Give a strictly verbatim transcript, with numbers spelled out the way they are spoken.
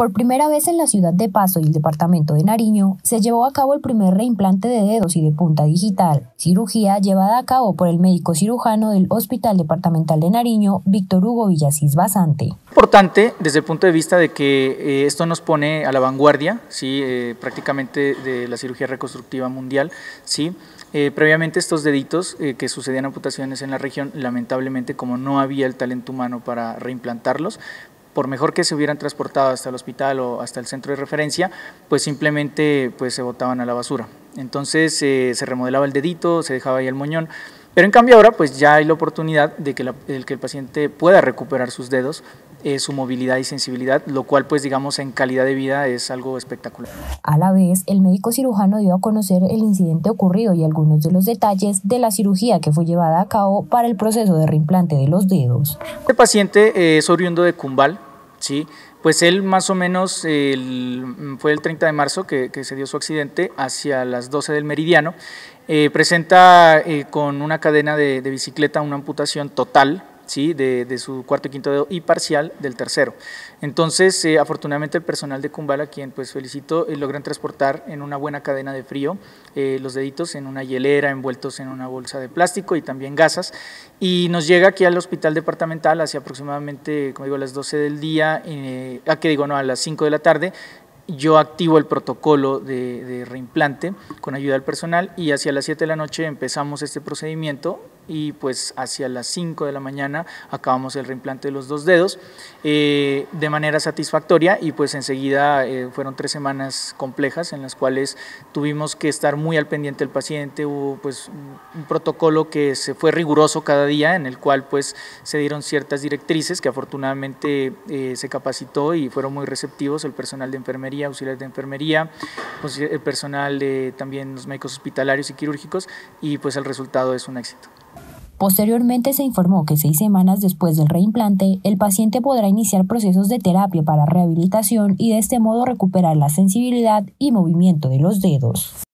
Por primera vez en la ciudad de Pasto y el departamento de Nariño, se llevó a cabo el primer reimplante de dedos y de punta digital, cirugía llevada a cabo por el médico cirujano del Hospital Departamental de Nariño, Víctor Hugo Villasís Basante. Importante desde el punto de vista de que eh, esto nos pone a la vanguardia, ¿sí? eh, prácticamente de la cirugía reconstructiva mundial. ¿sí? Eh, previamente estos deditos eh, que sucedían amputaciones en la región, lamentablemente como no había el talento humano para reimplantarlos, por mejor que se hubieran transportado hasta el hospital o hasta el centro de referencia, pues simplemente pues, se botaban a la basura. Entonces eh, se remodelaba el dedito, se dejaba ahí el moñón, pero en cambio ahora pues ya hay la oportunidad de que, la, el, que el paciente pueda recuperar sus dedos, eh, su movilidad y sensibilidad, lo cual pues digamos en calidad de vida es algo espectacular. A la vez, el médico cirujano dio a conocer el incidente ocurrido y algunos de los detalles de la cirugía que fue llevada a cabo para el proceso de reimplante de los dedos. Este paciente eh, es oriundo de Cumbal, ¿sí? Pues él más o menos el, fue el treinta de marzo que, que se dio su accidente hacia las doce del meridiano. Eh, presenta eh, con una cadena de, de bicicleta una amputación total, ¿sí? de, de su cuarto y quinto dedo y parcial del tercero. Entonces, eh, afortunadamente el personal de Cumbal, a quien pues felicito, eh, logran transportar en una buena cadena de frío eh, los deditos en una hielera, envueltos en una bolsa de plástico y también gasas, y nos llega aquí al hospital departamental hacia aproximadamente, como digo, a las doce del día, eh, a que digo, no, a las cinco de la tarde. Yo activo el protocolo de, de reimplante con ayuda del personal y hacia las siete de la noche empezamos este procedimiento y pues hacia las cinco de la mañana acabamos el reimplante de los dos dedos eh, de manera satisfactoria y pues enseguida eh, fueron tres semanas complejas en las cuales tuvimos que estar muy al pendiente del paciente. Hubo pues un protocolo que se fue riguroso cada día, en el cual pues se dieron ciertas directrices que afortunadamente eh, se capacitó y fueron muy receptivos el personal de enfermería, auxiliares de enfermería, pues el personal de también los médicos hospitalarios y quirúrgicos, y pues el resultado es un éxito. Posteriormente se informó que seis semanas después del reimplante, el paciente podrá iniciar procesos de terapia para rehabilitación y de este modo recuperar la sensibilidad y movimiento de los dedos.